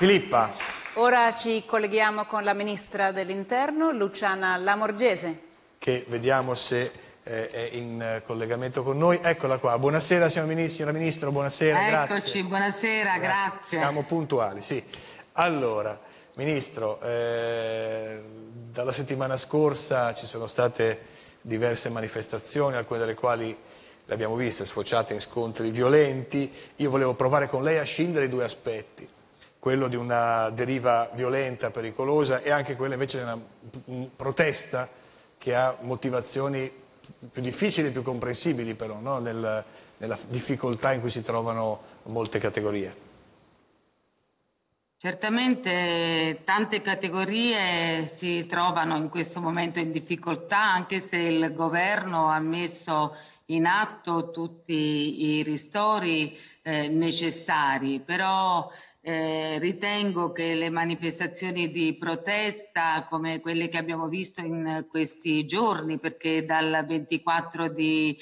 Filippa. Ora ci colleghiamo con la Ministra dell'Interno, Luciana Lamorgese. Che vediamo se è in collegamento con noi. Eccola qua. Buonasera signora Ministro, buonasera, grazie. Eccoci, buonasera, grazie. Siamo puntuali, sì. Allora, Ministro, dalla settimana scorsa ci sono state diverse manifestazioni, alcune delle quali le abbiamo viste sfociate in scontri violenti. Io volevo provare con lei a scindere i due aspetti, quello di una deriva violenta, pericolosa, e anche quello invece di una protesta che ha motivazioni più difficili e più comprensibili però, no? Nella difficoltà in cui si trovano molte categorie. Certamente tante categorie si trovano in questo momento in difficoltà, anche se il governo ha messo in atto tutti i ristori necessari, però ritengo che le manifestazioni di protesta come quelle che abbiamo visto in questi giorni, perché dal 24 di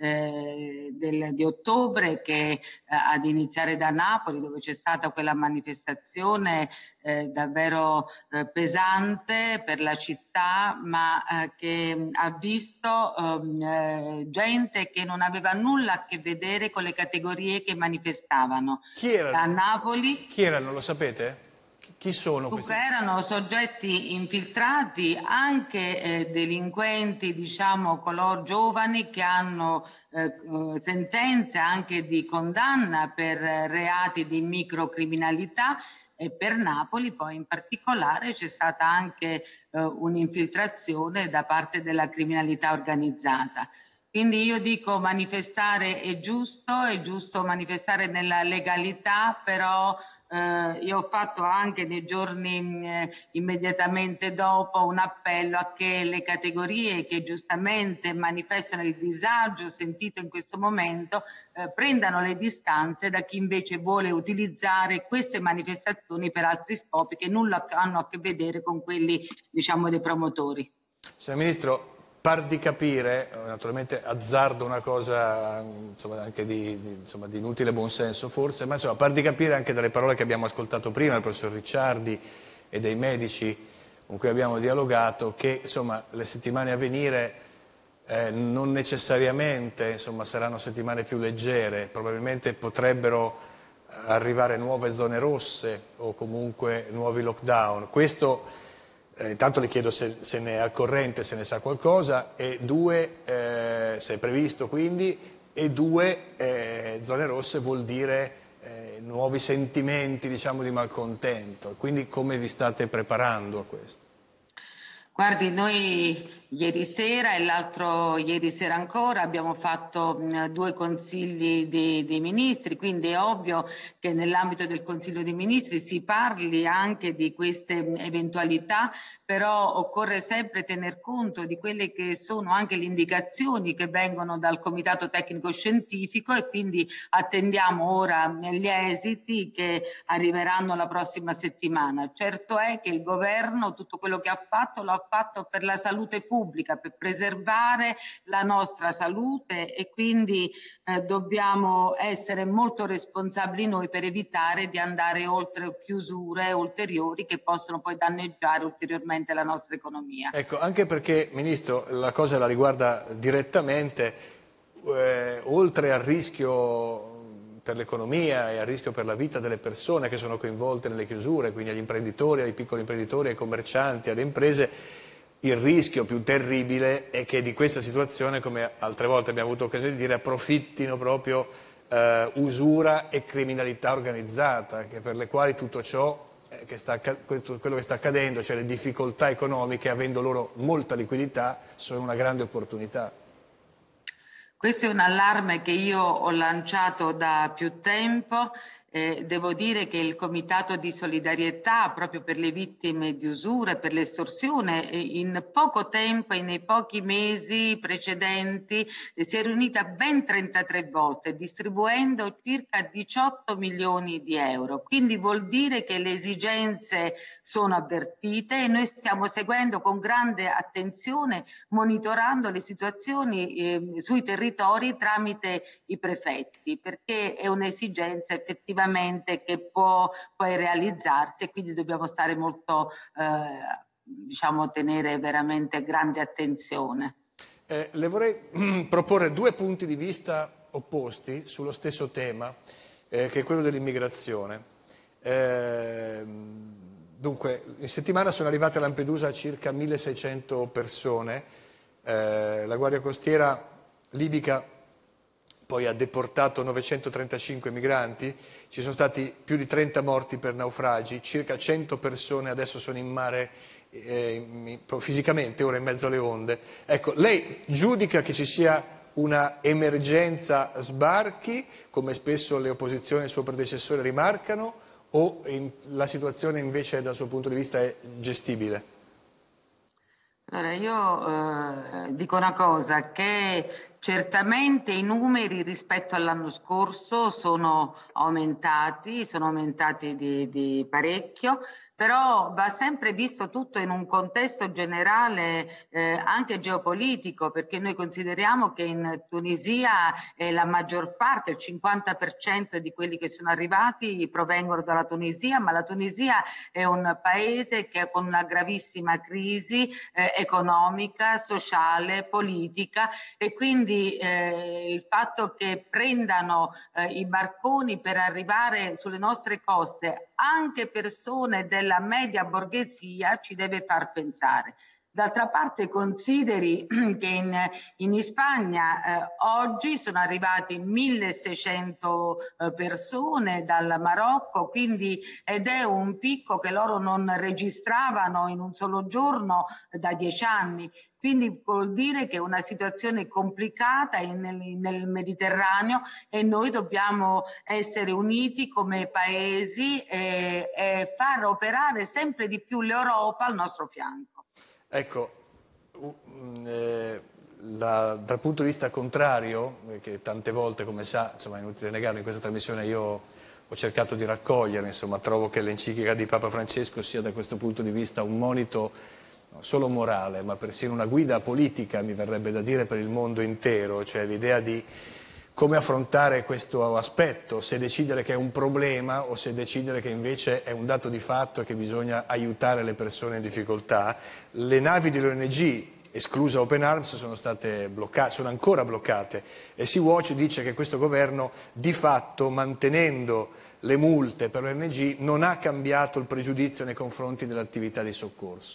ottobre, che ad iniziare da Napoli, dove c'è stata quella manifestazione davvero pesante per la città, ma che ha visto gente che non aveva nulla a che vedere con le categorie che manifestavano. Chi erano? A Napoli. Chi erano, lo sapete? Chi sono questi? Erano soggetti infiltrati, anche delinquenti, diciamo, coloro giovani che hanno sentenze anche di condanna per reati di microcriminalità, e per Napoli poi in particolare c'è stata anche un'infiltrazione da parte della criminalità organizzata. Quindi io dico manifestare è giusto manifestare nella legalità, però io ho fatto anche nei giorni immediatamente dopo un appello a che le categorie che giustamente manifestano il disagio sentito in questo momento prendano le distanze da chi invece vuole utilizzare queste manifestazioni per altri scopi che nulla hanno a che vedere con quelli, diciamo, dei promotori. Signor Ministro, par di capire, naturalmente azzardo una cosa insomma, anche di inutile buonsenso forse, ma insomma, par di capire anche dalle parole che abbiamo ascoltato prima, del professor Ricciardi e dei medici con cui abbiamo dialogato, che insomma, le settimane a venire non necessariamente insomma, saranno settimane più leggere, probabilmente potrebbero arrivare nuove zone rosse o comunque nuovi lockdown. Questo intanto le chiedo se ne è al corrente, se ne sa qualcosa, e due, se è previsto quindi, e due, zone rosse vuol dire nuovi sentimenti, diciamo, di malcontento. Quindi come vi state preparando a questo? Guardi, noi ieri sera e l'altro ieri sera ancora abbiamo fatto due consigli dei ministri, quindi è ovvio che nell'ambito del Consiglio dei Ministri si parli anche di queste eventualità, però occorre sempre tener conto di quelle che sono anche le indicazioni che vengono dal Comitato Tecnico Scientifico, e quindi attendiamo ora gli esiti che arriveranno la prossima settimana. Certo è che il governo tutto quello che ha fatto lo ha fatto per la salute pubblica, per preservare la nostra salute, e quindi dobbiamo essere molto responsabili noi per evitare di andare oltre chiusure ulteriori che possono poi danneggiare ulteriormente la nostra economia. Ecco, anche perché, Ministro, la cosa la riguarda direttamente, oltre al rischio per l'economia e al rischio per la vita delle persone che sono coinvolte nelle chiusure, quindi agli imprenditori, ai piccoli imprenditori, ai commercianti, alle imprese, il rischio più terribile è che di questa situazione, come altre volte abbiamo avuto occasione di dire, approfittino proprio usura e criminalità organizzata, per le quali tutto ciò, quello che sta accadendo, cioè le difficoltà economiche, avendo loro molta liquidità, sono una grande opportunità. Questo è un allarme che io ho lanciato da più tempo. Devo dire che il Comitato di Solidarietà, proprio per le vittime di usura e per l'estorsione, in poco tempo e nei pochi mesi precedenti si è riunita ben 33 volte, distribuendo circa 18 milioni di euro. Quindi vuol dire che le esigenze sono avvertite e noi stiamo seguendo con grande attenzione, monitorando le situazioni sui territori tramite i prefetti, perché è un'esigenza effettivamente effettivamente che può poi realizzarsi, e quindi dobbiamo stare molto, diciamo, tenere veramente grande attenzione. Le vorrei proporre due punti di vista opposti sullo stesso tema, che è quello dell'immigrazione. Dunque, in settimana sono arrivate a Lampedusa circa 1600 persone, la Guardia Costiera libica poi ha deportato 935 migranti, ci sono stati più di 30 morti per naufragi, circa 100 persone adesso sono in mare fisicamente, ora in mezzo alle onde. Ecco, lei giudica che ci sia una emergenza sbarchi, come spesso le opposizioni e il suo predecessore rimarcano, o la situazione invece dal suo punto di vista è gestibile? Allora, io dico una cosa, che certamente i numeri rispetto all'anno scorso sono aumentati di parecchio, però va sempre visto tutto in un contesto generale anche geopolitico, perché noi consideriamo che in Tunisia la maggior parte, il 50% di quelli che sono arrivati provengono dalla Tunisia, ma la Tunisia è un paese che è con una gravissima crisi economica, sociale, politica, e quindi il fatto che prendano i barconi per arrivare sulle nostre coste anche persone della media borghesia ci deve far pensare. D'altra parte consideri che in Spagna oggi sono arrivati 1600 persone dal Marocco, quindi, ed è un picco che loro non registravano in un solo giorno da 10 anni. Quindi vuol dire che è una situazione complicata nel Mediterraneo, e noi dobbiamo essere uniti come paesi e far operare sempre di più l'Europa al nostro fianco. Ecco, dal punto di vista contrario, che tante volte, come sa, insomma, è inutile negarlo, in questa trasmissione io ho cercato di raccogliere, insomma, trovo che l'enciclica di Papa Francesco sia da questo punto di vista un monito non solo morale, ma persino una guida politica, mi verrebbe da dire, per il mondo intero, cioè l'idea di come affrontare questo aspetto, se decidere che è un problema o se decidere che invece è un dato di fatto e che bisogna aiutare le persone in difficoltà. Le navi dell'ONG, esclusa Open Arms, sono state bloccate, sono ancora bloccate, e Sea-Watch dice che questo governo di fatto, mantenendo le multe per l'ONG, non ha cambiato il pregiudizio nei confronti dell'attività di soccorso.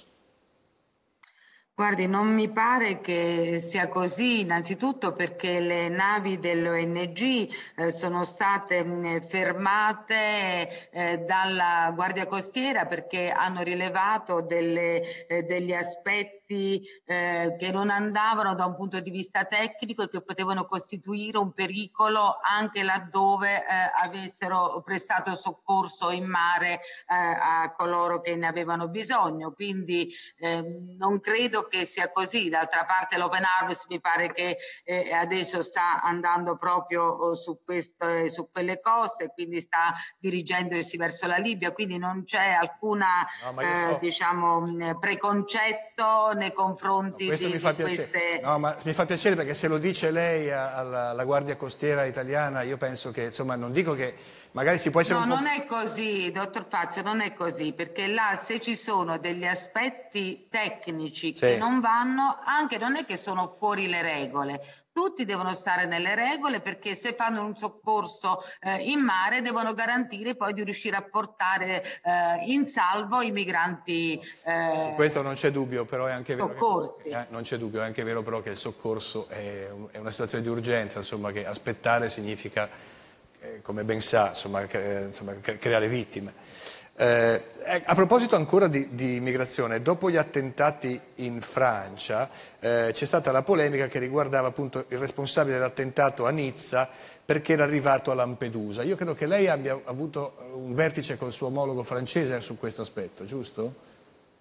Guardi, non mi pare che sia così, innanzitutto perché le navi dell'ONG sono state fermate dalla Guardia Costiera perché hanno rilevato degli aspetti che non andavano da un punto di vista tecnico e che potevano costituire un pericolo anche laddove avessero prestato soccorso in mare a coloro che ne avevano bisogno. Quindi non credo che sia così. D'altra parte l'Open Arms mi pare che adesso sta andando proprio su quelle coste, quindi sta dirigendosi verso la Libia, quindi non c'è alcuna diciamo preconcetto nei confronti di queste... No, ma mi fa piacere perché se lo dice lei alla Guardia Costiera italiana, io penso che, insomma, non dico che magari si può essere no, un po'... non è così, dottor Fazio, non è così, perché là se ci sono degli aspetti tecnici che non vanno, anche non è che sono fuori le regole. Tutti devono stare nelle regole, perché se fanno un soccorso in mare devono garantire poi di riuscire a portare in salvo i migranti Su questo non c'è dubbio, però è anche vero soccorsi. Non c'è dubbio, è anche vero però che il soccorso è una situazione di urgenza, insomma, che aspettare significa, come ben sa, insomma, creare vittime. A proposito ancora di immigrazione, dopo gli attentati in Francia c'è stata la polemica che riguardava appunto il responsabile dell'attentato a Nizza perché era arrivato a Lampedusa. Io credo che lei abbia avuto un vertice col suo omologo francese su questo aspetto, giusto?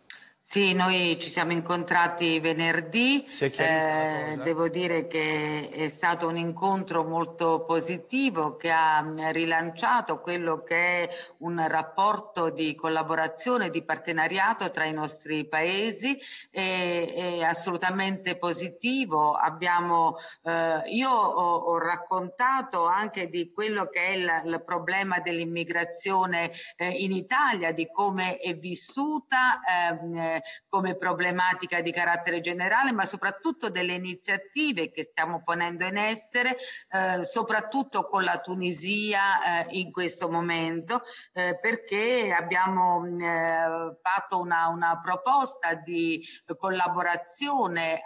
Sì, noi ci siamo incontrati venerdì, Si è chiarita la cosa? devo dire che è stato un incontro molto positivo che ha rilanciato quello che è un rapporto di collaborazione, di partenariato tra i nostri paesi, è assolutamente positivo. Io ho raccontato anche di quello che è il problema dell'immigrazione in Italia, di come è vissuta come problematica di carattere generale, ma soprattutto delle iniziative che stiamo ponendo in essere, soprattutto con la Tunisia in questo momento, perché abbiamo fatto una proposta di collaborazione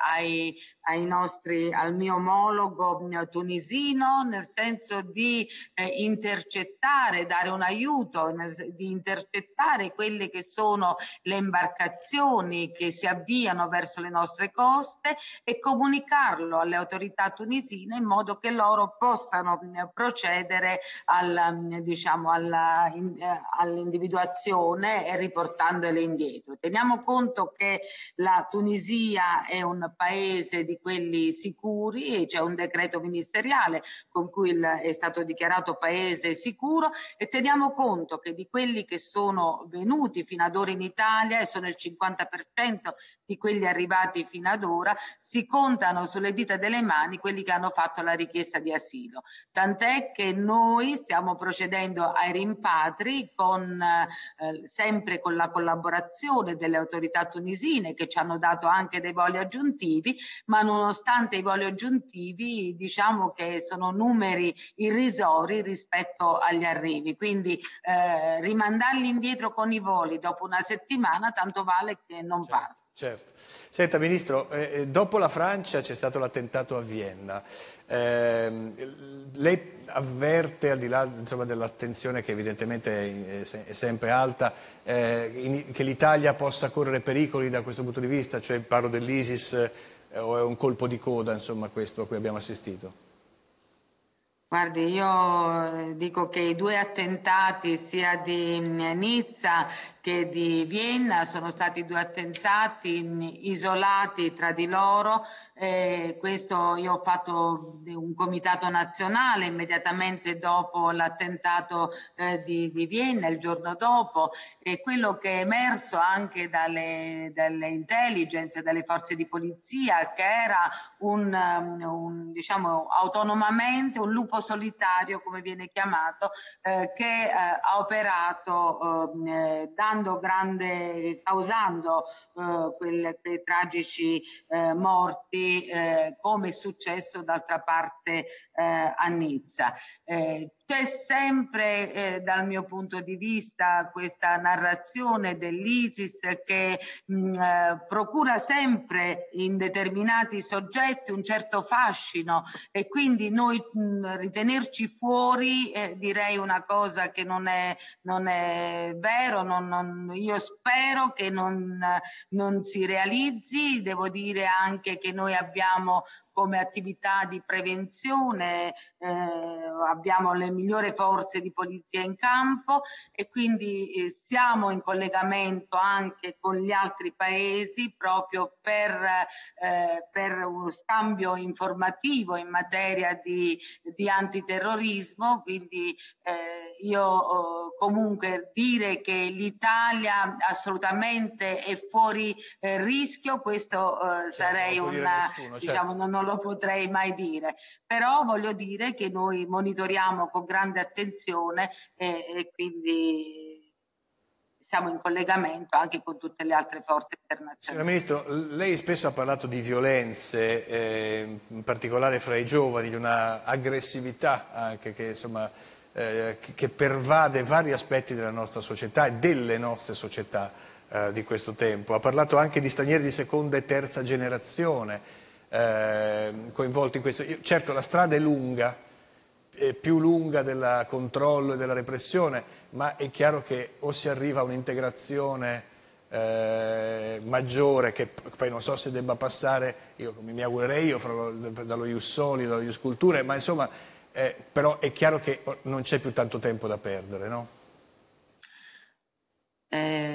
al mio omologo tunisino, nel senso di intercettare, dare un aiuto, di intercettare quelle che sono le imbarcazioni che si avviano verso le nostre coste e comunicarlo alle autorità tunisine in modo che loro possano procedere all'individuazione e riportandole indietro. Teniamo conto che la Tunisia è un paese di quelli sicuri e c'è un decreto ministeriale con cui è stato dichiarato paese sicuro, e teniamo conto che di quelli che sono venuti fino ad ora in Italia, e sono il 50% di quelli arrivati fino ad ora, si contano sulle dita delle mani quelli che hanno fatto la richiesta di asilo. Tant'è che noi stiamo procedendo ai rimpatri sempre con la collaborazione delle autorità tunisine, che ci hanno dato anche dei voli aggiuntivi, ma nonostante i voli aggiuntivi diciamo che sono numeri irrisori rispetto agli arrivi, quindi rimandarli indietro con i voli dopo una settimana tanto vale che non partono. Certo. Senta Ministro, dopo la Francia c'è stato l'attentato a Vienna. Lei avverte, al di là dell'attenzione che evidentemente è sempre alta, che l'Italia possa correre pericoli da questo punto di vista? Cioè parlo dell'ISIS, o è un colpo di coda, insomma, questo a cui abbiamo assistito? Guardi, io dico che i due attentati sia di Nizza che di Vienna sono stati due attentati isolati tra di loro. Questo io ho fatto un comitato nazionale immediatamente dopo l'attentato di Vienna, il giorno dopo, e quello che è emerso anche dalle intelligence, dalle forze di polizia, che era diciamo autonomamente un lupo solitario, come viene chiamato, che ha operato causando quei tragici morti, come è successo d'altra parte a Nizza. C'è sempre dal mio punto di vista questa narrazione dell'ISIS che procura sempre in determinati soggetti un certo fascino, e quindi noi ritenerci fuori direi una cosa che non è vero. Io spero che non si realizzi. Devo dire anche che noi abbiamo come attività di prevenzione, abbiamo le migliori forze di polizia in campo, e quindi siamo in collegamento anche con gli altri paesi proprio per uno scambio informativo in materia di antiterrorismo. Quindi io comunque dire che l'Italia assolutamente è fuori rischio, questo sarei diciamo, non lo potrei mai dire, però voglio dire che noi monitoriamo con grande attenzione e quindi siamo in collegamento anche con tutte le altre forze internazionali. Signora Ministro, lei spesso ha parlato di violenze, in particolare fra i giovani, di una aggressività anche che insomma che pervade vari aspetti della nostra società e delle nostre società di questo tempo. Ha parlato anche di stranieri di seconda e terza generazione coinvolti in questo. Certo, la strada è lunga, è più lunga del controllo e della repressione, ma è chiaro che o si arriva a un'integrazione maggiore, che poi non so se debba passare, io mi augurerei dallo Ius Soli, dallo Ius Culturae, ma insomma però è chiaro che non c'è più tanto tempo da perdere, no?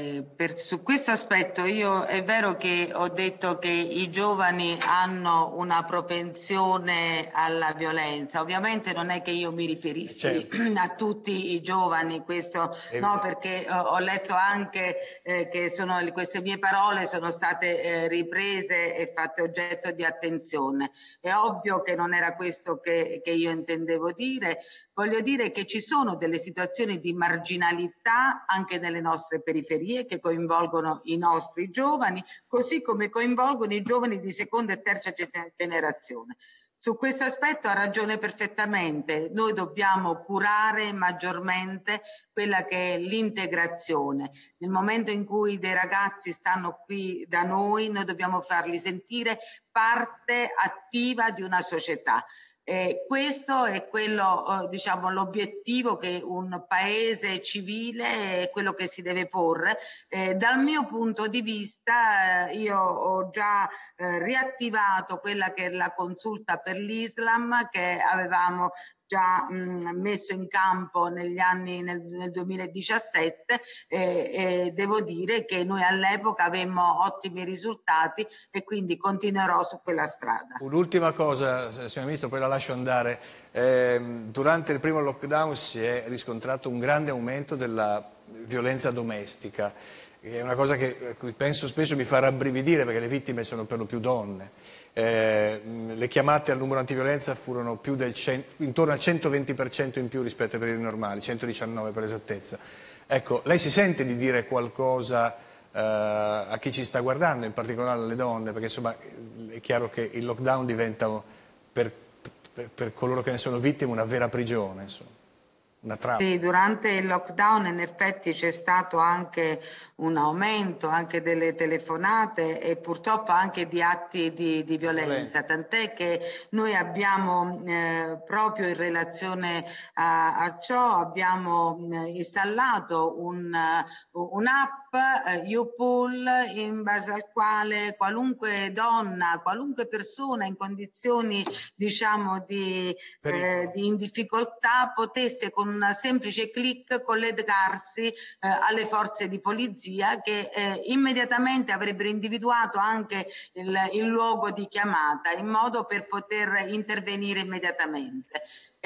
su questo aspetto è vero che ho detto che i giovani hanno una propensione alla violenza. Ovviamente non è che io mi riferissi a tutti i giovani, questo no, perché ho letto anche che queste mie parole sono state riprese e fatte oggetto di attenzione. È ovvio che non era questo che io intendevo dire. Voglio dire che ci sono delle situazioni di marginalità anche nelle nostre periferie che coinvolgono i nostri giovani, così come coinvolgono i giovani di seconda e terza generazione. Su questo aspetto ha ragione perfettamente. Noi dobbiamo curare maggiormente quella che è l'integrazione. Nel momento in cui dei ragazzi stanno qui da noi dobbiamo farli sentire parte attiva di una società. Questo è quello, diciamo, l'obiettivo che un paese civile è quello che si deve porre. Dal mio punto di vista io ho già riattivato quella che è la consulta per l'Islam che avevamo già messo in campo negli anni nel 2017 e devo dire che noi all'epoca avemmo ottimi risultati e quindi continuerò su quella strada. Un'ultima cosa, signor Ministro, poi la lascio andare. Durante il primo lockdown si è riscontrato un grande aumento della violenza domestica, che è una cosa a cui penso spesso mi fa rabbrividire perché le vittime sono per lo più donne. Le chiamate al numero antiviolenza furono intorno al 120% in più rispetto ai periodi normali, 119 per l'esattezza. Ecco, lei si sente di dire qualcosa a chi ci sta guardando, in particolare alle donne, perché insomma è chiaro che il lockdown diventa per coloro che ne sono vittime una vera prigione, insomma. Una trappola. Sì, durante il lockdown in effetti c'è stato anche un aumento anche delle telefonate e purtroppo anche di atti di violenza, tant'è che noi abbiamo proprio in relazione a ciò abbiamo installato un'app YouPool in base al quale qualunque donna, qualunque persona in condizioni diciamo in difficoltà potesse con un semplice click collegarsi alle forze di polizia che immediatamente avrebbero individuato anche il luogo di chiamata in modo per poter intervenire immediatamente.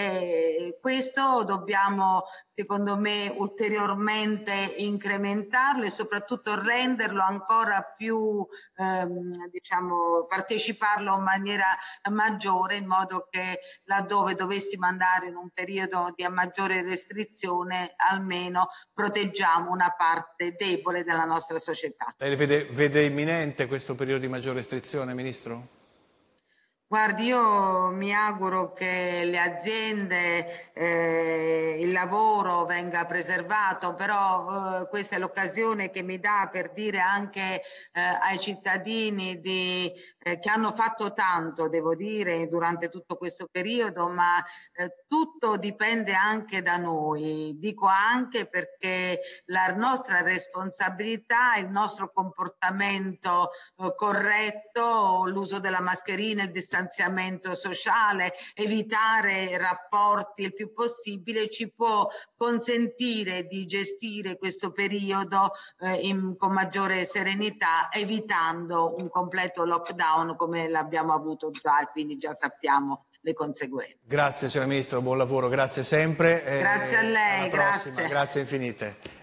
Questo dobbiamo secondo me ulteriormente incrementarlo e soprattutto renderlo ancora più diciamo parteciparlo in maniera maggiore in modo che laddove dovessimo andare in un periodo di maggiore restrizione almeno proteggiamo una parte debole della nostra società. Lei vede imminente questo periodo di maggiore restrizione, Ministro? Guardi, io mi auguro che le aziende, il lavoro venga preservato, però questa è l'occasione che mi dà per dire anche ai cittadini che hanno fatto tanto, devo dire, durante tutto questo periodo, ma tutto dipende anche da noi. Dico anche perché la nostra responsabilità, il nostro comportamento corretto, l'uso della mascherina, il distanziamento sociale, evitare rapporti il più possibile ci può consentire di gestire questo periodo con maggiore serenità, evitando un completo lockdown come l'abbiamo avuto già e quindi già sappiamo le conseguenze. Grazie signor Ministro, buon lavoro, grazie sempre. Grazie a lei, grazie infinite.